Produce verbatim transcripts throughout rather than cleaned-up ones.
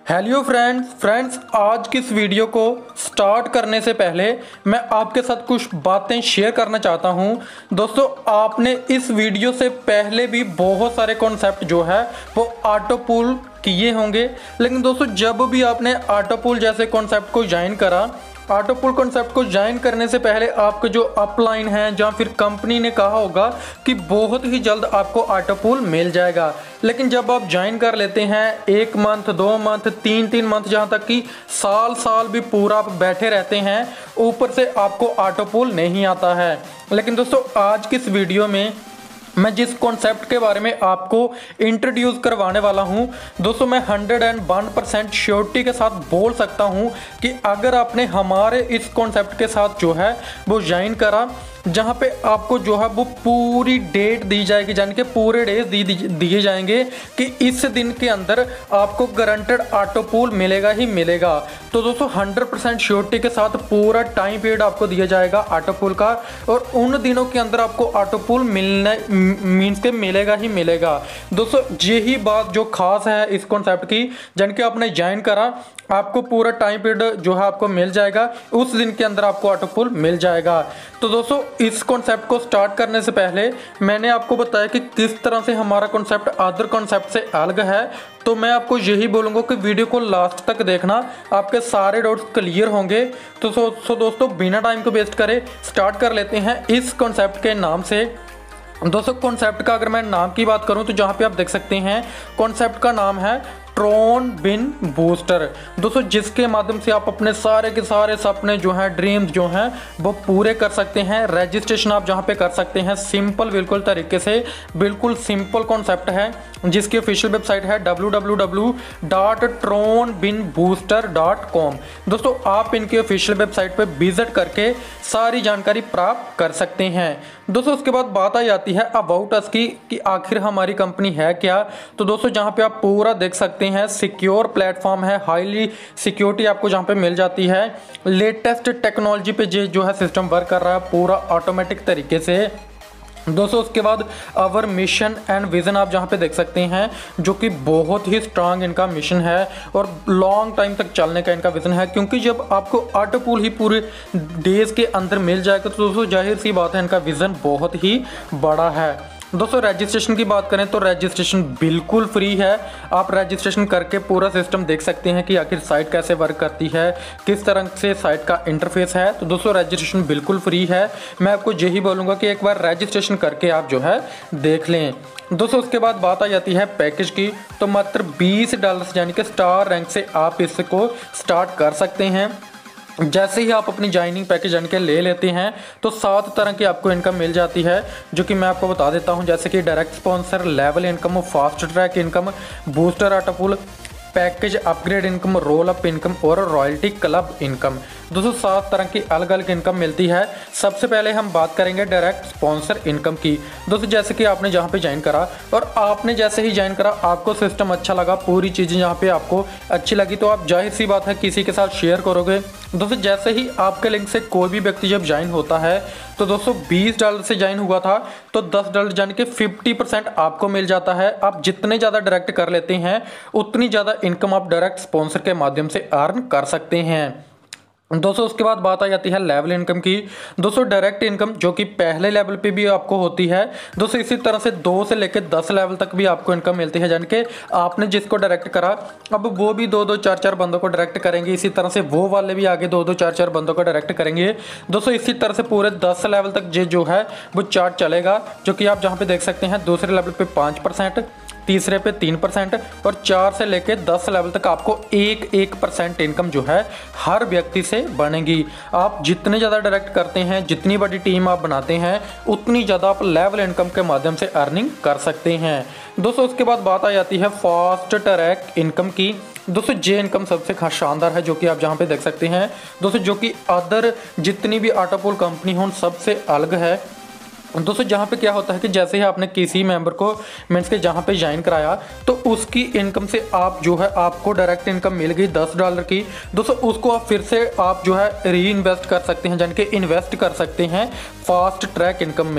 Hello friends friends आज की इस वीडियो को स्टार्ट करने से पहले मैं आपके साथ कुछ बातें शेयर करना चाहता हूं। दोस्तों आपने इस वीडियो से पहले भी बहुत सारे कॉन्सेप्ट जो है वो ऑटो पूल किए होंगे, लेकिन दोस्तों जब भी आपने ऑटो पूल जैसे कॉन्सेप्ट को ज्वाइन करा, ऑटो पूल कॉन्सेप्ट को ज्वाइन करने से पहले आपके जो अपलाइन है या फिर कंपनी ने कहा होगा कि बहुत ही जल्द आपको ऑटो पूल मिल जाएगा। लेकिन जब आप ज्वाइन कर लेते हैं एक मंथ दो मंथ तीन तीन मंथ जहां तक कि साल साल भी पूरा आप बैठे रहते हैं, ऊपर से आपको ऑटो पूल नहीं आता है। लेकिन दोस्तों आज की इस वीडियो में मैं जिस कॉन्सेप्ट के बारे में आपको इंट्रोड्यूस करवाने वाला हूं, दोस्तों मैं hundred and one percent surety के साथ बोल सकता हूं कि अगर आपने हमारे इस कॉन्सेप्ट के साथ जो है वो ज्वाइन करा, जहां पे आपको जो है वो पूरी डेट दी जाएगी, यानी कि पूरे डेज दी दिए जाएंगे कि इस दिन के अंदर आपको गारंटेड ऑटो पूल मिलेगा ही मिलेगा। तो दोस्तों हंड्रेड परसेंट श्योरिटी के साथ पूरा टाइम पीरियड आपको दिया जाएगा ऑटो पूल का, और उन दिनों के अंदर आपको ऑटो पूल मिलने मीन्स के मिलेगा ही मिलेगा। दोस्तों यही बात जो खास है इस कॉन्सेप्ट की, यानी कि आपने ज्वाइन करा, आपको पूरा टाइम पीरियड जो है आपको मिल जाएगा, उस दिन के अंदर आपको ऑटो पूल मिल जाएगा। तो दोस्तों इस कॉन्सेप्ट को स्टार्ट करने से पहले मैंने आपको बताया कि किस तरह से हमारा कॉन्सेप्ट अदर कॉन्सेप्ट से अलग है, तो मैं आपको यही बोलूँगा कि वीडियो को लास्ट तक देखना, आपके सारे डाउट्स क्लियर होंगे। तो सो, सो दोस्तों बिना टाइम को वेस्ट करे स्टार्ट कर लेते हैं इस कॉन्सेप्ट के नाम से। दोस्तों कॉन्सेप्ट का अगर मैं नाम की बात करूं तो जहां पे आप देख सकते हैं कॉन्सेप्ट का नाम है ट्रोन बिन बूस्टर। दोस्तों जिसके माध्यम से आप अपने सारे के सारे सपने जो हैं, ड्रीम्स जो हैं वो पूरे कर सकते हैं। रजिस्ट्रेशन आप जहां पे कर सकते हैं सिंपल बिल्कुल तरीके से, बिल्कुल सिंपल कॉन्सेप्ट है, जिसकी ऑफिशियल वेबसाइट है W W W dot Tron bin booster dot com. दोस्तों आप इनकी ऑफिशियल वेबसाइट पे विजिट करके सारी जानकारी प्राप्त कर सकते हैं। दोस्तों उसके बाद बात आ जाती है अबाउट अस की कि आखिर हमारी कंपनी है क्या। तो दोस्तों जहां पे आप पूरा देख सकते हैं सिक्योर प्लेटफॉर्म है, हाईली सिक्योरिटी आपको जहां पे मिल जाती है, लेटेस्ट टेक्नोलॉजी पे जो जो है सिस्टम वर्क कर रहा है पूरा ऑटोमेटिक तरीके से। दोस्तों उसके बाद अवर मिशन एंड विज़न आप जहां पे देख सकते हैं, जो कि बहुत ही स्ट्रांग इनका मिशन है और लॉन्ग टाइम तक चलने का इनका विज़न है, क्योंकि जब आपको ऑटो पूल ही पूरे डेज के अंदर मिल जाएगा तो दोस्तों जाहिर सी बात है इनका विज़न बहुत ही बड़ा है। दोस्तों रजिस्ट्रेशन की बात करें तो रजिस्ट्रेशन बिल्कुल फ्री है। आप रजिस्ट्रेशन करके पूरा सिस्टम देख सकते हैं कि आखिर साइट कैसे वर्क करती है, किस तरह से साइट का इंटरफेस है। तो दोस्तों रजिस्ट्रेशन बिल्कुल फ्री है। मैं आपको यही बोलूँगा कि एक बार रजिस्ट्रेशन करके आप जो है देख लें। दोस्तों उसके बाद बात आ जाती है पैकेज की, तो मात्र बीस डॉलर यानी कि स्टार रैंक से आप इसको स्टार्ट कर सकते हैं। जैसे ही आप अपनी ज्वाइनिंग पैकेज यानी के ले लेते हैं तो सात तरह की आपको इनकम मिल जाती है, जो कि मैं आपको बता देता हूं, जैसे कि direct sponsor, level income, fast track income, booster auto pool, package upgrade income, roll up income और रॉयल्टी क्लब इनकम। दोस्तों सात तरह की अलग अलग इनकम मिलती है। सबसे पहले हम बात करेंगे डायरेक्ट स्पॉन्सर इनकम की। दोस्तों जैसे कि आपने जहां पे ज्वाइन करा और आपने जैसे ही ज्वाइन करा आपको सिस्टम अच्छा लगा, पूरी चीज़ें जहां पे आपको अच्छी लगी, तो आप जाहिर सी बात है किसी के साथ शेयर करोगे। दोस्तों जैसे ही आपके लिंक से कोई भी व्यक्ति जब ज्वाइन होता है तो दोस्तों बीस डॉलर से ज्वाइन हुआ था तो दस डॉलर यानी कि फिफ्टी परसेंट आपको मिल जाता है। आप जितने ज़्यादा डायरेक्ट कर लेते हैं उतनी ज़्यादा इनकम आप डायरेक्ट स्पॉन्सर के माध्यम से अर्न कर सकते हैं। दोस्तों उसके बाद बात आ जाती है लेवल इनकम की। दोस्तों डायरेक्ट इनकम जो कि पहले लेवल पे भी आपको होती है, दोस्तों इसी तरह से दो से लेकर दस लेवल तक भी आपको इनकम मिलती है, यानी कि आपने जिसको डायरेक्ट करा अब वो भी दो दो चार चार बंदों को डायरेक्ट करेंगे, इसी तरह से वो वाले भी आगे दो दो चार चार बंदों को डायरेक्ट करेंगे। दोस्तों इसी तरह से पूरे दस लेवल तक ये जो है वो चार्ट चलेगा, जो कि आप जहाँ पे देख सकते हैं दूसरे लेवल पे पाँच परसेंट, तीसरे पे तीन परसेंट और चार से लेके दस लेवल तक आपको एक एक परसेंट इनकम जो है हर व्यक्ति से बनेगी। आप जितने ज़्यादा डायरेक्ट करते हैं, जितनी बड़ी टीम आप बनाते हैं, उतनी ज़्यादा आप लेवल इनकम के माध्यम से अर्निंग कर सकते हैं। दोस्तों उसके बाद बात आ जाती है फास्ट ट्रैक इनकम की। दोस्तों ये इनकम सबसे खास शानदार है, जो कि आप जहाँ पे देख सकते हैं दोस्तों, जो कि अदर जितनी भी ऑटो पूल कंपनी हो सबसे अलग है। दोस्तों जहाँ पे क्या होता है कि जैसे ही आपने किसी मेंबर को मीन्स के जहाँ पे ज्वाइन कराया तो उसकी इनकम से आप जो है आपको डायरेक्ट इनकम मिल गई दस डॉलर की। दोस्तों उसको आप फिर से आप जो है री इन्वेस्ट कर सकते हैं, यानी कि इन्वेस्ट कर सकते हैं फास्ट ट्रैक इनकम में।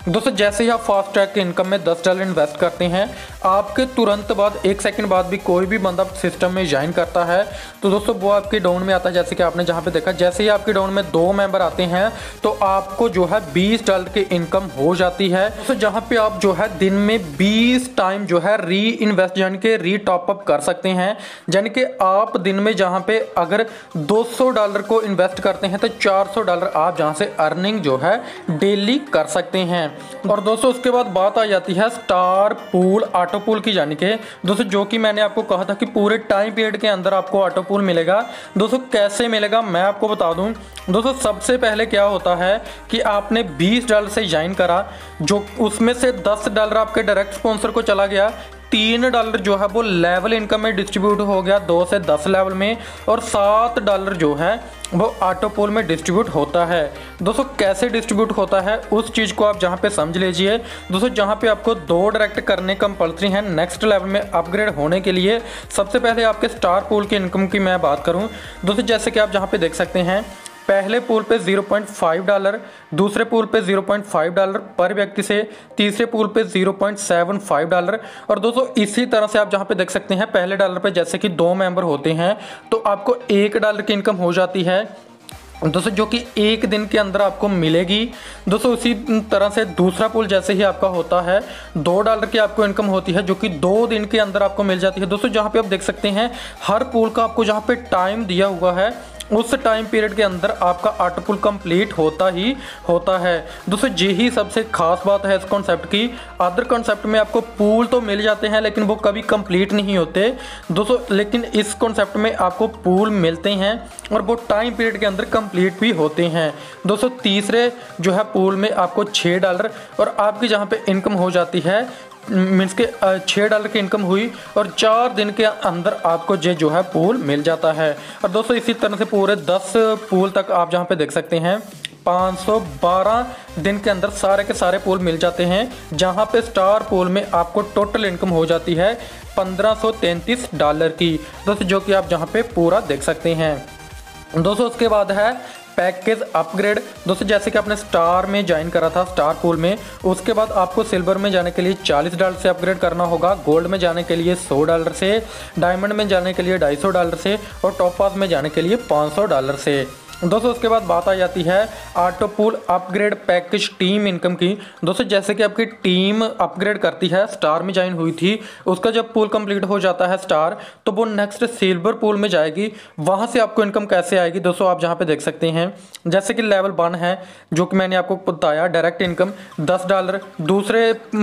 दोस्तों जैसे ही आप फास्ट ट्रैक के इनकम में दस डॉलर इन्वेस्ट करते हैं, आपके तुरंत बाद एक सेकंड बाद भी कोई भी बंदा सिस्टम में ज्वाइन करता है तो दोस्तों वो आपके डाउन में आता है। जैसे कि आपने जहां पे देखा, जैसे ही आपके डाउन में दो मेंबर आते हैं तो आपको जो है बीस डॉलर की इनकम हो जाती है। दोस्तों जहां पे आप जो है दिन में बीस टाइम जो है री इन्वेस्ट यानी कि री टॉप अप कर सकते हैं। यानी कि आप दिन में जहां पे अगर दो सौ डॉलर को इन्वेस्ट करते हैं तो चार सौ डॉलर आप जहां से अर्निंग जो है डेली कर सकते हैं। और दोस्तों उसके बाद बात आ जाती है स्टार पूल ऑटो पूल की, यानी कि दोस्तों जो कि मैंने आपको कहा था कि पूरे टाइम पीरियड के अंदर आपको ऑटो पूल मिलेगा। दोस्तों कैसे मिलेगा मैं आपको बता दूं। दोस्तों सबसे पहले क्या होता है कि आपने बीस डॉलर से ज्वाइन करा, जो उसमें से दस डॉलर आपके डायरेक्ट स्पॉन्सर को चला गया, तीन डॉलर जो है वो लेवल इनकम में डिस्ट्रीब्यूट हो गया दो से दस लेवल में, और सात डॉलर जो है वो ऑटो पूल में डिस्ट्रीब्यूट होता है। दोस्तों कैसे डिस्ट्रीब्यूट होता है उस चीज़ को आप जहां पे समझ लीजिए। दोस्तों जहां पे आपको दो डायरेक्ट करने कंपल्सरी हैं नेक्स्ट लेवल में अपग्रेड होने के लिए। सबसे पहले आपके स्टार पूल की इनकम की मैं बात करूं, दोस्तों जैसे कि आप जहां पे देख सकते हैं, पहले पूल पे ज़ीरो पॉइंट फाइव डॉलर, दूसरे पूल पे ज़ीरो पॉइंट फाइव डॉलर पर व्यक्ति से, तीसरे पूल पे zero point seven five dollar. और दोस्तों इसी तरह से आप जहां पे देख सकते हैं, पहले डॉलर पे जैसे कि दो मेंबर होते हैं तो आपको एक डॉलर की इनकम हो जाती है दोस्तों, जो कि एक दिन के अंदर आपको मिलेगी। दोस्तों उसी तरह से दूसरा पूल जैसे ही आपका होता है, दो डॉलर की आपको इनकम होती है जो कि दो दिन के अंदर आपको मिल जाती है। दोस्तों जहां पे आप देख सकते हैं हर पूल का आपको जहां पे टाइम दिया हुआ है उस टाइम पीरियड के अंदर आपका ऑटो पूल कंप्लीट होता ही होता है। दोस्तों यही सबसे खास बात है इस कॉन्सेप्ट की। अदर कॉन्सेप्ट में आपको पूल तो मिल जाते हैं लेकिन वो कभी कंप्लीट नहीं होते दोस्तों, लेकिन इस कॉन्सेप्ट में आपको पूल मिलते हैं और वो टाइम पीरियड के अंदर कंप्लीट भी होते हैं। दोस्तों तीसरे जो है पूल में आपको छः डॉलर और आपकी जहाँ पे इनकम हो जाती है मीन्स के छः डॉलर की इनकम हुई और चार दिन के अंदर आपको ये जो है पूल मिल जाता है। और दोस्तों इसी तरह से पूरे दस पूल तक आप जहाँ पे देख सकते हैं पाँच सौ बारह दिन के अंदर सारे के सारे पूल मिल जाते हैं, जहाँ पे स्टार पूल में आपको टोटल इनकम हो जाती है पंद्रह सौ तैंतीस डॉलर की दोस्तों, जो कि आप जहाँ पे पूरा देख सकते हैं। दोस्तों उसके बाद है पैकेज अपग्रेड। दोस्तों जैसे कि आपने स्टार में ज्वाइन करा था स्टार पूल में, उसके बाद आपको सिल्वर में जाने के लिए चालीस डॉलर से अपग्रेड करना होगा, गोल्ड में जाने के लिए सौ डॉलर से, डायमंड में जाने के लिए ढाई सौ डॉलर से और टॉप पास में जाने के लिए पाँच सौ डॉलर से। दोस्तों उसके बाद बात आ जाती है auto pool upgrade package team income की। दोस्तों जैसे कि आपकी टीम अपग्रेड करती है, स्टार में ज्वाइन हुई थी, उसका जब पूल कंप्लीट हो जाता है स्टार तो वो नेक्स्ट सिल्वर पूल में जाएगी। वहां से आपको इनकम कैसे आएगी दोस्तों, आप जहां पे देख सकते हैं जैसे कि लेवल वन है जो कि मैंने आपको बताया डायरेक्ट इनकम दस डॉलर, दूसरे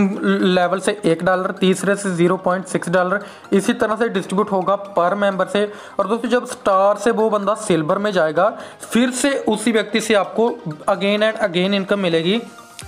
लेवल से एक डॉलर, तीसरे से जीरो पॉइंट सिक्स डॉलर, इसी तरह से डिस्ट्रीब्यूट होगा पर मेंबर से। और दोस्तों जब स्टार से वो बंदा सिल्वर में जाएगा फिर से उसी व्यक्ति से आपको अगेन एंड अगेन इनकम मिलेगी।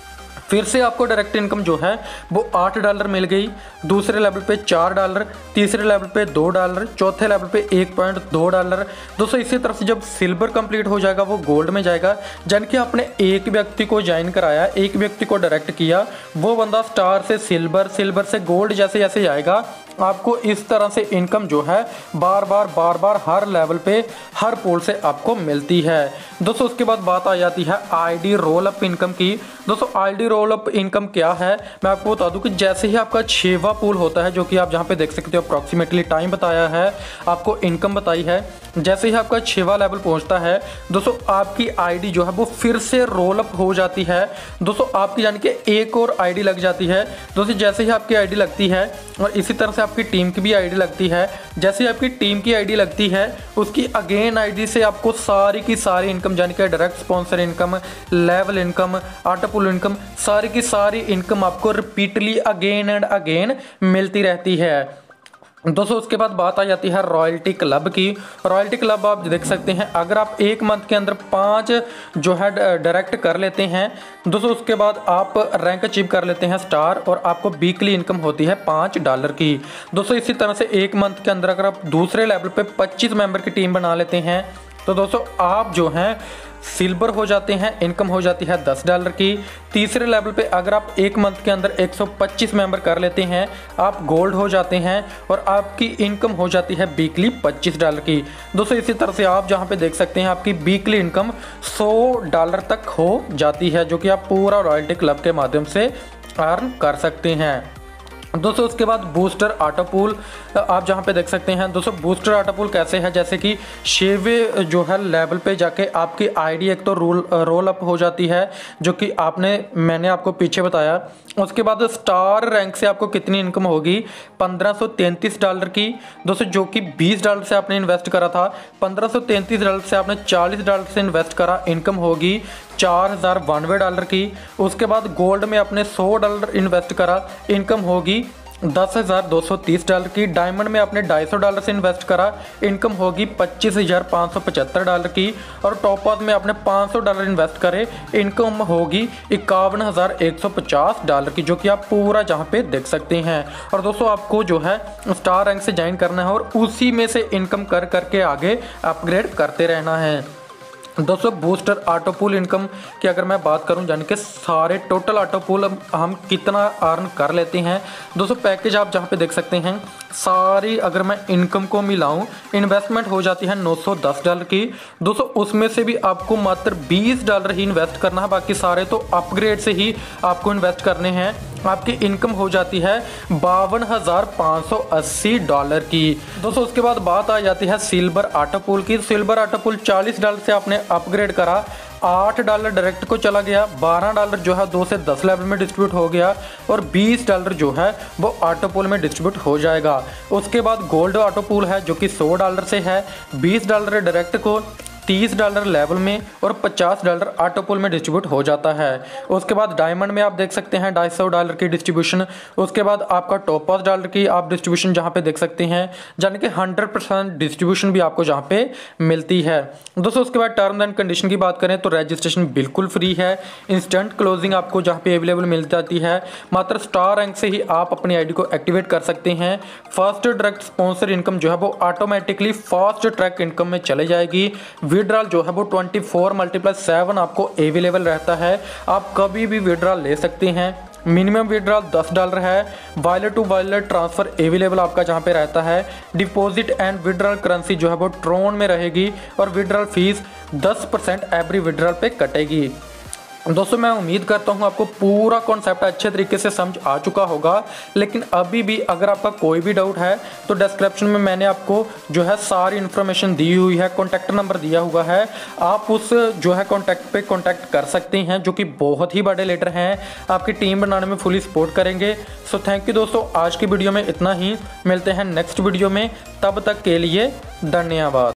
फिर से आपको डायरेक्ट इनकम जो है वो आठ डॉलर मिल गई, दूसरे लेवल पे चार डॉलर, तीसरे लेवल पे दो डॉलर, चौथे लेवल पे एक पॉइंट दो डॉलर। दोस्तों इसी तरह से जब सिल्वर कंप्लीट हो जाएगा वो गोल्ड में जाएगा। जन कि आपने एक व्यक्ति को ज्वाइन कराया, एक व्यक्ति को डायरेक्ट किया, वो बंदा स्टार से सिल्वर, सिल्वर से गोल्ड जैसे जैसे जाएगा आपको इस तरह से इनकम जो है बार बार बार बार हर लेवल पे हर पूल से आपको मिलती है। दोस्तों उसके बाद बात आ जाती है आईडी रोल अप इनकम की। दोस्तों आईडी रोल अप इनकम क्या है मैं आपको बता दूं कि जैसे ही आपका छेवा पूल होता है, जो कि आप जहां पे देख सकते हो अप्रॉक्सीमेटली टाइम बताया है, आपको इनकम बताई है, जैसे ही आपका छेवा लेवल पहुंचता है दोस्तों आपकी आईडी जो है वो फिर से रोल अप हो जाती है। दोस्तों आपकी यानी कि एक और आईडी लग जाती है। दोस्तों जैसे ही आपकी आईडी लगती है और इसी तरह से आपकी टीम की भी आईडी लगती है, जैसे ही आपकी टीम की आईडी लगती है उसकी अगेन आईडी से आपको सारी की सारी इनकम यानी कि direct sponsor income, level income, auto pool income, सारी की सारी इनकम आपको रिपीटली अगेन एंड अगेन मिलती रहती है। दोस्तों उसके बाद बात आ जाती है रॉयल्टी क्लब की। रॉयल्टी क्लब आप देख सकते हैं अगर आप एक मंथ के अंदर पाँच जो है डायरेक्ट कर लेते हैं दोस्तों, उसके बाद आप रैंक अचीव कर लेते हैं स्टार और आपको वीकली इनकम होती है पाँच डॉलर की। दोस्तों इसी तरह से एक मंथ के अंदर अगर आप दूसरे लेवल पे पच्चीस मेंबर की टीम बना लेते हैं तो दोस्तों आप जो हैं सिल्वर हो जाते हैं, इनकम हो जाती है दस डॉलर की। तीसरे लेवल पे अगर आप एक मंथ के अंदर एक सौ पच्चीस मेंबर कर लेते हैं, आप गोल्ड हो जाते हैं और आपकी इनकम हो जाती है वीकली पच्चीस डॉलर की। दोस्तों इसी तरह से आप जहां पे देख सकते हैं आपकी वीकली इनकम सौ डॉलर तक हो जाती है, जो कि आप पूरा रॉयल्टी क्लब के माध्यम से अर्न कर सकते हैं। दोस्तों उसके बाद बूस्टर ऑटो पूल आप जहां पे देख सकते हैं। दोस्तों बूस्टर ऑटो पूल कैसे है, जैसे कि छेवे जो है लेवल पे जाके आपकी आईडी एक तो रोल रोल अप हो जाती है, जो कि आपने मैंने आपको पीछे बताया। उसके बाद स्टार रैंक से आपको कितनी इनकम होगी, पंद्रह सौ तैंतीस डॉलर की। दोस्तों जो कि बीस डॉलर से आपने इन्वेस्ट करा था, पंद्रह सौ तैंतीस डॉलर से आपने चालीस डॉलर से इन्वेस्ट करा, इनकम होगी चार हज़ार बानवे डॉलर की। उसके बाद गोल्ड में आपने सौ डॉलर इन्वेस्ट करा, इनकम होगी दस हज़ार दो सौ तीस डॉलर की। डायमंड में आपने ढाई सौ डॉलर से इन्वेस्ट करा, इनकम होगी पच्चीस हज़ार पाँच सौ पचहत्तर डॉलर की। और टॉपअप में आपने पाँच सौ डॉलर इन्वेस्ट करे, इनकम होगी इक्यावन हज़ार एक सौ पचास डॉलर की, जो कि आप पूरा जहाँ पे देख सकते हैं। और दोस्तों आपको जो है स्टार रैंक से ज्वाइन करना है और उसी में से इनकम कर करके आगे अपग्रेड करते रहना है। दोस्तों बूस्टर ऑटो पूल इनकम की अगर मैं बात करूं, यानी कि सारे टोटल ऑटो पूल हम कितना अर्न कर लेते हैं। दोस्तों पैकेज आप जहां पे देख सकते हैं, सारी अगर मैं इनकम को मिलाऊं, इन्वेस्टमेंट हो जाती है नौ सौ दस डॉलर की। दोस्तों उसमें से भी आपको मात्र बीस डॉलर ही इन्वेस्ट करना है, बाकी सारे तो अपग्रेड से ही आपको इन्वेस्ट करने हैं। आपकी इनकम हो जाती है बावन हज़ार पाँच सौ अस्सी डॉलर की। दोस्तों उसके बाद बात आ जाती है सिल्वर ऑटो पूल की। सिल्वर ऑटो पूल चालीस डॉलर से आपने अपग्रेड करा, आठ डॉलर डायरेक्ट को चला गया, बारह डॉलर जो है दो से दस लेवल में डिस्ट्रीब्यूट हो गया और बीस डॉलर जो है वो ऑटो पूल में डिस्ट्रीब्यूट हो जाएगा। उसके बाद गोल्ड ऑटो पूल है जो कि सौ डॉलर से है, बीस डॉलर डायरेक्ट को, तीस डॉलर लेवल में और पचास डॉलर ऑटो पूल में डिस्ट्रीब्यूट हो जाता है। उसके बाद डायमंड में आप देख सकते हैं ढाई सौ डॉलर की डिस्ट्रीब्यूशन। उसके बाद आपका टॉपअप डॉलर की आप डिस्ट्रीब्यूशन जहां पे देख सकते हैं, यानी कि हंड्रेड परसेंट डिस्ट्रीब्यूशन भी आपको जहां पे मिलती है। दोस्तों उसके बाद टर्म एंड कंडीशन की बात करें तो रजिस्ट्रेशन बिल्कुल फ्री है, इंस्टेंट क्लोजिंग आपको जहाँ पे अवेलेबल मिल जाती है। मात्र स्टार रैंक से ही आप अपनी आई डी को एक्टिवेट कर सकते हैं। फर्स्ट डायरेक्ट स्पॉन्सर इनकम जो है वो ऑटोमेटिकली फास्ट ट्रैक इनकम में चले जाएगी। विड्रॉल जो है वो चौबीस मल्टीप्लाई सेवन आपको अवेलेबल रहता है, आप कभी भी विड्रॉल ले सकते हैं। मिनिमम विड्रॉल दस डॉलर है। Wallet to wallet transfer available आपका जहां पे रहता है। डिपॉजिट एंड विड्रॉल करेंसी जो है वो ट्रोन में रहेगी और विड्रॉल फीस दस परसेंट एवरी विड्रॉल पे कटेगी। दोस्तों मैं उम्मीद करता हूं आपको पूरा कॉन्सेप्ट अच्छे तरीके से समझ आ चुका होगा, लेकिन अभी भी अगर आपका कोई भी डाउट है तो डिस्क्रिप्शन में मैंने आपको जो है सारी इन्फॉर्मेशन दी हुई है, कॉन्टैक्ट नंबर दिया हुआ है, आप उस जो है कॉन्टैक्ट पे कॉन्टैक्ट कर सकते हैं, जो कि बहुत ही बड़े लीडर हैं, आपकी टीम बनाने में फुली सपोर्ट करेंगे। सो थैंक यू दोस्तों, आज की वीडियो में इतना ही, मिलते हैं नेक्स्ट वीडियो में, तब तक के लिए धन्यवाद।